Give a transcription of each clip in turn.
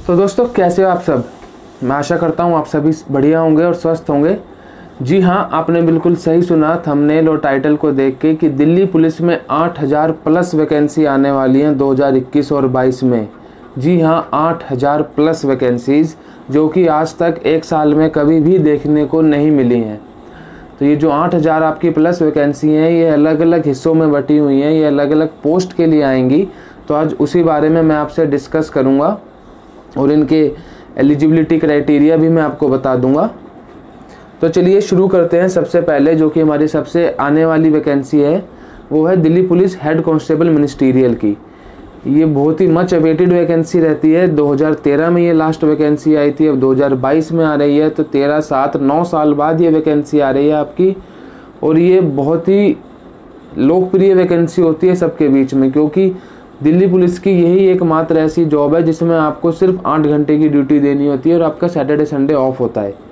तो दोस्तों कैसे हो आप सब। मैं आशा करता हूँ आप सभी बढ़िया होंगे और स्वस्थ होंगे। जी हाँ, आपने बिल्कुल सही सुना थंबनेल और टाइटल को देख के कि दिल्ली पुलिस में 8000 प्लस वैकेंसी आने वाली हैं 2021 और 22 में। जी हाँ, 8000 प्लस वैकेंसीज़, जो कि आज तक एक साल में कभी भी देखने को नहीं मिली हैं। तो ये जो 8000 आपकी प्लस वैकेंसी हैं, ये अलग अलग हिस्सों में बटी हुई हैं, ये अलग अलग पोस्ट के लिए आएंगी। तो आज उसी बारे में मैं आपसे डिस्कस करूँगा और इनके एलिजिबिलिटी क्राइटेरिया भी मैं आपको बता दूंगा। तो चलिए शुरू करते हैं। सबसे पहले जो कि हमारी सबसे आने वाली वैकेंसी है वो है Delhi police head constable ministerial की। ये बहुत ही मच अवेटेड वैकेंसी रहती है। 2013 में ये लास्ट वैकेंसी आई थी, अब 2022 में आ रही है। तो 13, 7, 9 साल बाद ये वैकेंसी आ रही है आपकी। और ये बहुत ही लोकप्रिय वैकेंसी होती है सबके बीच में, क्योंकि दिल्ली पुलिस की यही एकमात्र ऐसी जॉब है जिसमें आपको सिर्फ 8 घंटे की ड्यूटी देनी होती है और आपका सैटरडे संडे ऑफ होता है।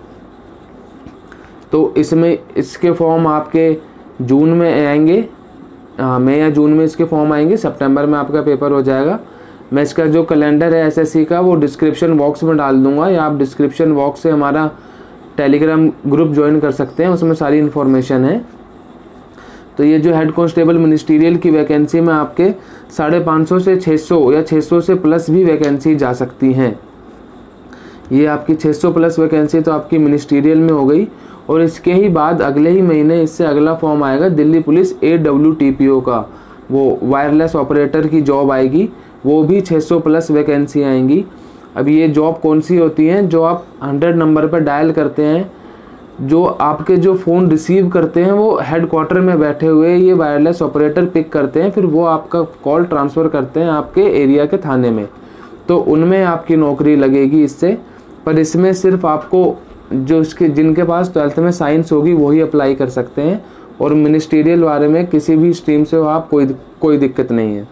तो इसके फॉर्म आपके जून में आएंगे, मई या जून में इसके फॉर्म आएंगे। सितंबर में आपका पेपर हो जाएगा। मैं इसका जो कैलेंडर है एसएससी का वो डिस्क्रिप्शन बॉक्स में डाल दूंगा, या आप डिस्क्रिप्शन बॉक्स से हमारा टेलीग्राम ग्रुप ज्वाइन कर सकते हैं, उसमें सारी इन्फॉर्मेशन है। तो ये जो हेड कांस्टेबल मिनिस्ट्रियल की वैकेंसी में आपके 550 से 600 या 600 से प्लस भी वैकेंसी जा सकती हैं। ये आपकी 600 प्लस वैकेंसी तो आपकी मिनिस्ट्रियल में हो गई। और इसके ही बाद अगले ही महीने इससे अगला फॉर्म आएगा दिल्ली पुलिस AWTPO का, वो वायरलेस ऑपरेटर की जॉब आएगी। वो भी 600 प्लस वैकेंसी आएंगी। अब ये जॉब कौन सी होती हैं? जो आप 100 नंबर पर डायल करते हैं, जो आपके जो फ़ोन रिसीव करते हैं वो हेडक्वार्टर में बैठे हुए ये वायरलेस ऑपरेटर पिक करते हैं, फिर वो आपका कॉल ट्रांसफ़र करते हैं आपके एरिया के थाने में। तो उनमें आपकी नौकरी लगेगी इससे। पर इसमें सिर्फ आपको जिनके पास 12th में साइंस होगी वही अप्लाई कर सकते हैं, और मिनिस्ट्रियल बारे में किसी भी स्ट्रीम से हो आप कोई दिक्कत नहीं है।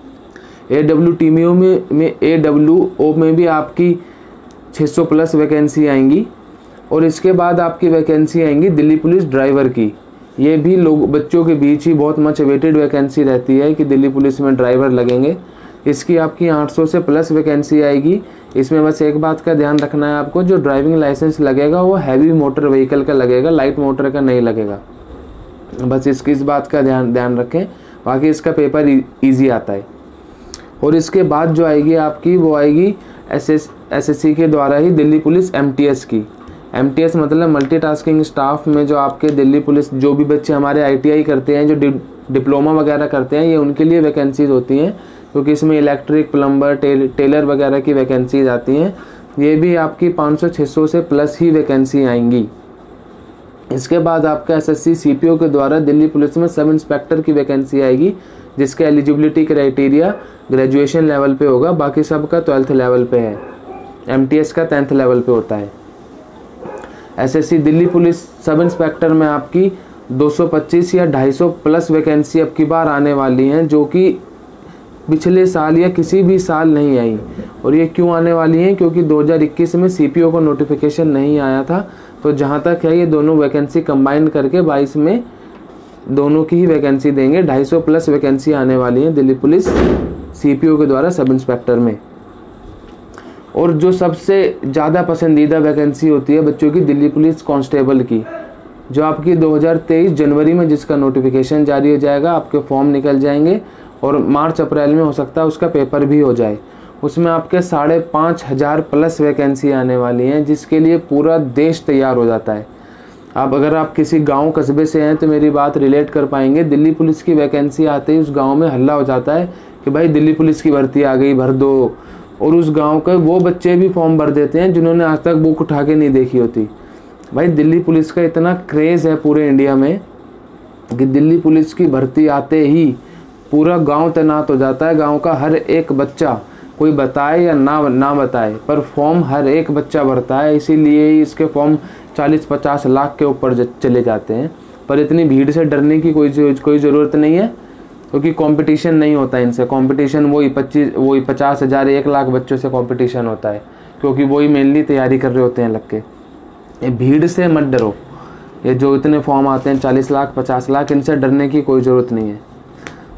AWO में भी आपकी 600 प्लस वैकेंसी आएंगी। और इसके बाद आपकी वैकेंसी आएंगी दिल्ली पुलिस ड्राइवर की। ये भी बच्चों के बीच ही बहुत मच अवेटेड वैकेंसी रहती है कि दिल्ली पुलिस में ड्राइवर लगेंगे। इसकी आपकी 800 से प्लस वैकेंसी आएगी। इसमें बस एक बात का ध्यान रखना है आपको, जो ड्राइविंग लाइसेंस लगेगा वो हैवी मोटर व्हीकल का लगेगा, लाइट मोटर का नहीं लगेगा। बस इस बात का ध्यान रखें। बाकी इसका पेपर ईजी आता है। और इसके बाद जो आएगी आपकी वो आएगी SSC के द्वारा ही दिल्ली पुलिस MTS की। MTS मतलब मल्टीटास्किंग स्टाफ में जो आपके दिल्ली पुलिस जो भी बच्चे हमारे ITI करते हैं, जो डिप्लोमा वगैरह करते हैं, ये उनके लिए वैकेंसीज होती हैं, क्योंकि इसमें इलेक्ट्रिक, प्लम्बर, टेलर वगैरह की वैकेंसीज आती हैं। ये भी आपकी 500-600 से प्लस ही वैकेंसी आएंगी। इसके बाद आपका SSC CPO के द्वारा दिल्ली पुलिस में सब इंस्पेक्टर की वैकेंसी आएगी, जिसके एलिजिबिलिटी क्राइटेरिया ग्रेजुएशन लेवल पे होगा, बाकी सब का 12th लेवल पे है। MTS का 10th लेवल पे होता है। SSC Delhi police sub inspector में आपकी 225 या 250 प्लस वैकेंसी अब की बार आने वाली हैं, जो कि पिछले साल या किसी भी साल नहीं आई। और ये क्यों आने वाली हैं? क्योंकि 2021 में CPO को नोटिफिकेशन नहीं आया था। तो जहाँ तक है ये दोनों वैकेंसी कंबाइन करके 22 में दोनों की ही वैकेंसी देंगे। 250 प्लस वैकेंसी आने वाली हैं दिल्ली पुलिस CPO के द्वारा सब इंस्पेक्टर में। और जो सबसे ज़्यादा पसंदीदा वैकेंसी होती है बच्चों की, दिल्ली पुलिस कांस्टेबल की, जो आपकी 2023 जनवरी में जिसका नोटिफिकेशन जारी हो जाएगा, आपके फॉर्म निकल जाएंगे और मार्च अप्रैल में हो सकता है उसका पेपर भी हो जाए। उसमें आपके 5500 प्लस वैकेंसी आने वाली हैं, जिसके लिए पूरा देश तैयार हो जाता है। अब अगर आप किसी गांव कस्बे से हैं तो मेरी बात रिलेट कर पाएंगे। दिल्ली पुलिस की वैकेंसी आते ही उस गांव में हल्ला हो जाता है कि भाई दिल्ली पुलिस की भर्ती आ गई, भर दो। और उस गांव के वो बच्चे भी फॉर्म भर देते हैं जिन्होंने आज तक बुक उठा के नहीं देखी होती। भाई दिल्ली पुलिस का इतना क्रेज़ है पूरे इंडिया में कि दिल्ली पुलिस की भर्ती आते ही पूरा गांव तैनात हो जाता है। गांव का हर एक बच्चा, कोई बताए या ना बताए, पर फॉर्म हर एक बच्चा भरता है। इसीलिए ही इसके फॉर्म 40-50 लाख के ऊपर चले जाते हैं। पर इतनी भीड़ से डरने की कोई ज़रूरत नहीं है, क्योंकि कंपटीशन नहीं होता इनसे। कंपटीशन वही 50,000 1 लाख बच्चों से कंपटीशन होता है, क्योंकि वही मेनली तैयारी कर रहे होते हैं लग के। ये भीड़ से मत डरो। ये जो इतने फॉर्म आते हैं 40 लाख 50 लाख, इनसे डरने की कोई ज़रूरत नहीं है।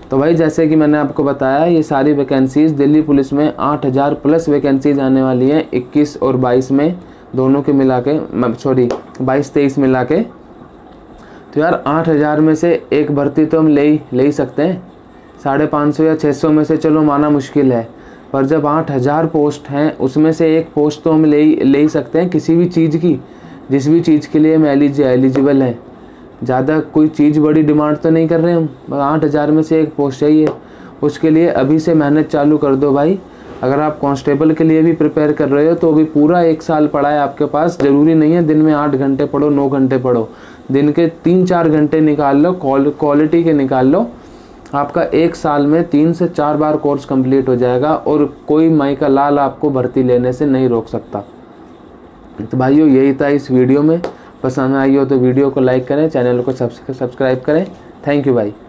तो भाई जैसे कि मैंने आपको बताया, ये सारी वैकेंसीज़ दिल्ली पुलिस में 8000 प्लस वैकेंसीज आने वाली हैं 21 और 22 में, दोनों के मिला के, सॉरी 22-23 मिला के। तो यार 8000 में से एक भर्ती तो हम ले ही सकते हैं। 550 या 600 में से चलो माना मुश्किल है, पर जब 8000 पोस्ट हैं उसमें से एक पोस्ट तो हम ले ही सकते हैं किसी भी चीज़ की, जिस भी चीज़ के लिए हम एलिजिबल हैं। ज़्यादा कोई चीज़ बड़ी डिमांड तो नहीं कर रहे हम, 8000 में से एक पोस्ट चाहिए। उसके लिए अभी से मेहनत चालू कर दो भाई। अगर आप कांस्टेबल के लिए भी प्रिपेयर कर रहे हो तो अभी पूरा 1 साल पड़ा है आपके पास। ज़रूरी नहीं है दिन में 8 घंटे पढ़ो, 9 घंटे पढ़ो, दिन के 3-4 घंटे निकाल लो, क्वालिटी के निकाल लो। आपका 1 साल में 3 से 4 बार कोर्स कंप्लीट हो जाएगा और कोई माई का लाल आपको भर्ती लेने से नहीं रोक सकता। तो भाइयों यही था इस वीडियो में। पसंद आई हो तो वीडियो को लाइक करें, चैनल को सब्सक्राइब करें। थैंक यू भाई।